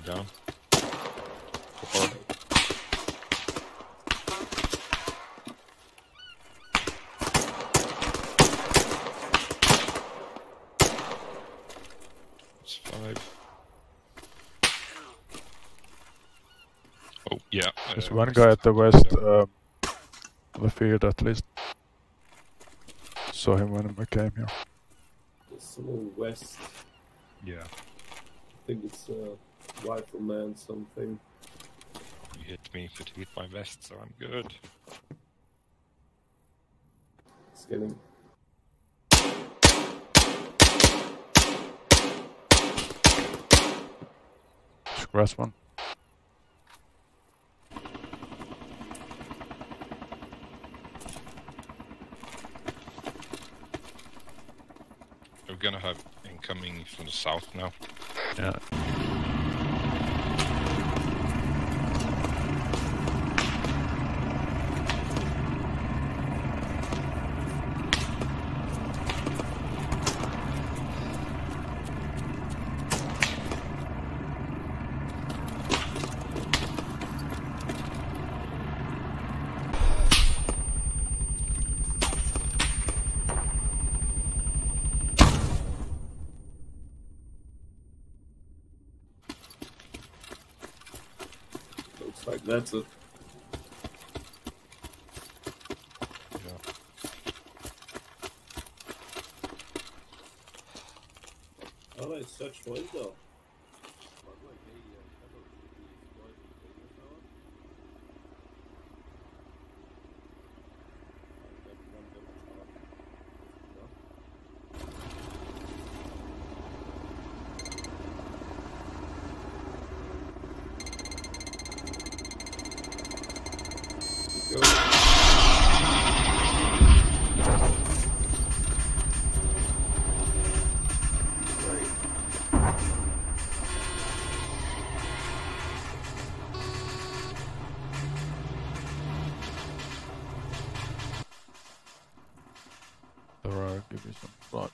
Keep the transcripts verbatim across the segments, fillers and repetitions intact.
down. Four. It's five. Oh, yeah. There's uh, one west. guy at the west um, of the field at least. Saw him when I came here. There's someone west. Yeah. I think it's a rifleman something. You hit me with, with my vest, so I'm good. It's getting... Scratch one. We're gonna have incoming from the south now. Yeah. Looks like that's it. Yeah. Oh, it's such fun though. Or give you some blood.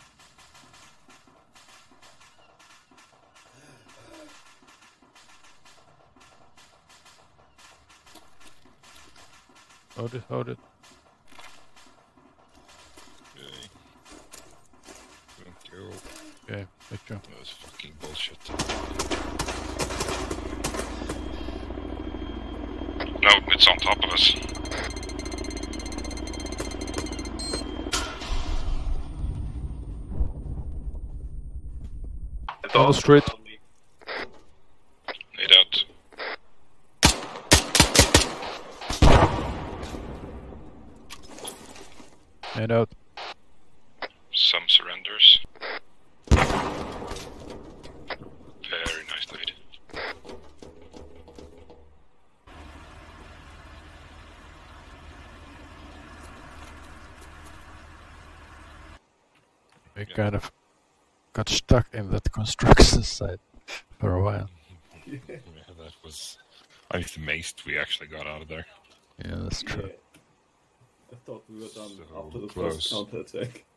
Hold it, hold it. Okay. Thank you. Okay, picture. That was fucking bullshit. No, it's on top of us. On the street. Need out. Head out. Some surrenders. Very nice lead. We kind of got stuck in that construction site for a while. Yeah, that was... I was amazed we actually got out of there. Yeah, that's true. Yeah. I thought we were done So after the close. first counter attack.